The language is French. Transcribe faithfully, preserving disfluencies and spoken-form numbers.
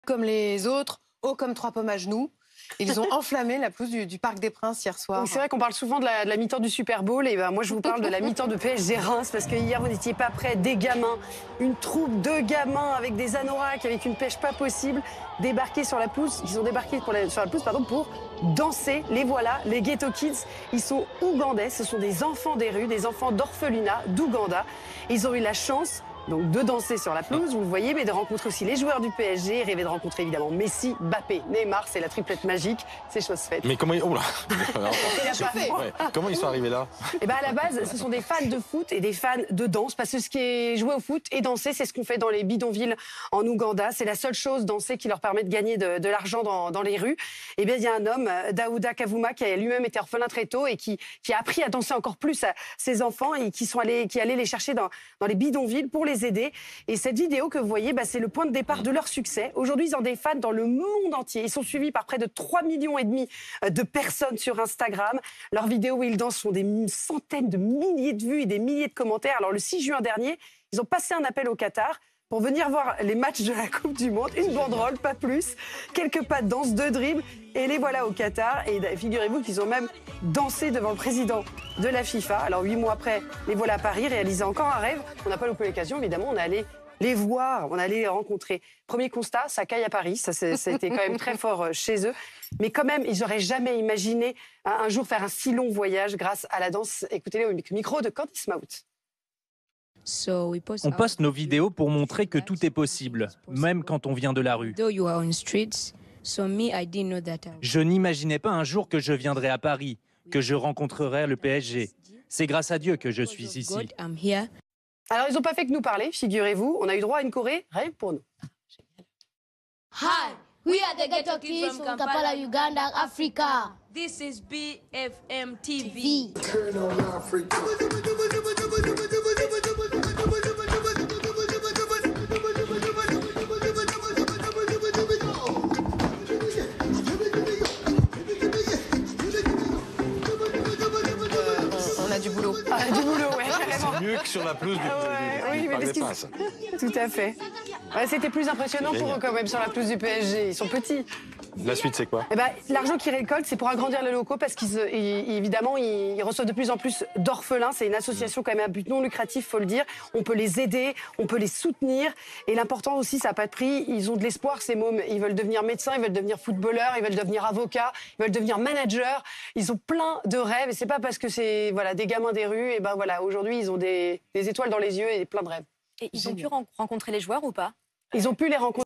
Comme les autres, haut comme trois pommes à genoux. Ils ont enflammé la pelouse du, du Parc des Princes hier soir. C'est vrai qu'on parle souvent de la, de la mi-temps du Super Bowl. Et ben moi, je vous parle de la mi-temps de P S G Reims. Parce que hier, vous n'étiez pas prêts. Des gamins, une troupe de gamins avec des anoraks, avec une pêche pas possible, débarqués sur la pelouse. Ils ont débarqué pour la, sur la pelouse pardon, pour danser. Les voilà, les Ghetto Kids. Ils sont ougandais. Ce sont des enfants des rues, des enfants d'orphelinat d'Ouganda. Ils ont eu la chance donc de danser sur la pelouse, vous le voyez, mais de rencontrer aussi les joueurs du P S G, rêver de rencontrer évidemment Messi, Mbappé, Neymar, c'est la triplette magique, c'est chose faite. Mais comment ils... Oh là ouais. Comment ils sont arrivés là? Eh ben à la base, ce sont des fans de foot et des fans de danse, parce que ce qui est jouer au foot et danser, c'est ce qu'on fait dans les bidonvilles en Ouganda. C'est la seule chose, danser, qui leur permet de gagner de, de l'argent dans, dans les rues. Eh bien, il y a un homme, Daouda Kavuma, qui a lui-même été orphelin très tôt et qui, qui a appris à danser encore plus à ses enfants et qui sont allés, qui allaient les chercher dans, dans les bidonvilles pour les aider. Et cette vidéo que vous voyez, bah, c'est le point de départ de leur succès. Aujourd'hui, ils ont des fans dans le monde entier. Ils sont suivis par près de trois millions et demi de personnes sur Instagram. Leurs vidéos où ils dansent font des centaines de milliers de vues et des milliers de commentaires. Alors, le six juin dernier, ils ont passé un appel au Qatar pour venir voir les matchs de la Coupe du Monde. Une banderole, pas plus. Quelques pas de danse, deux dribbles. Et les voilà au Qatar. Et figurez-vous qu'ils ont même dansé devant le président de la FIFA. Alors, huit mois après, les voilà à Paris, réaliser encore un rêve. On n'a pas loupé l'occasion, évidemment. On est allé les voir, on est allé les rencontrer. Premier constat, ça caille à Paris. Ça, ça a été quand même très fort chez eux. Mais quand même, ils n'auraient jamais imaginé un, un jour faire un si long voyage grâce à la danse. Écoutez-les au micro de Candice Maout. On poste nos vidéos pour montrer que tout est possible, même quand on vient de la rue. Je n'imaginais pas un jour que je viendrais à Paris, que je rencontrerais le P S G. C'est grâce à Dieu que je suis ici. Alors, ils n'ont pas fait que nous parler, figurez-vous. On a eu droit à une choré, rêve pour nous. Hi, we are the Ghetto Kids from Kampala, Uganda, Africa. This is B F M T V. V. On a du boulot. Ah, du boulot, ouais, carrément. C'est mieux que sur la pelouse du, Ah ouais, du, du, oui, du mais Parc parce des qu'ils- Princes. Tout à fait. Ouais, c'était plus impressionnant pour eux quand même sur la pelouse du P S G. Ils sont petits. La suite, c'est quoi? Eh ben, l'argent qu'ils récoltent, c'est pour agrandir les locaux parce qu'ils, ils- évidemment, ils, ils reçoivent de plus en plus d'orphelins. C'est une association quand même à but non lucratif, faut le dire. On peut les aider, on peut les soutenir. Et l'important aussi, ça n'a pas de prix. Ils ont de l'espoir, ces mômes. Ils veulent devenir médecins, ils veulent devenir footballeurs, ils veulent devenir avocats, ils veulent devenir managers. Ils ont plein de rêves. Et c'est pas parce que c'est voilà des gamins des rues. Et ben voilà, aujourd'hui, ils ont des, des étoiles dans les yeux et plein de rêves. Et ils ont pu ren- rencontrer les joueurs ou pas? Ils ont pu les rencontrer.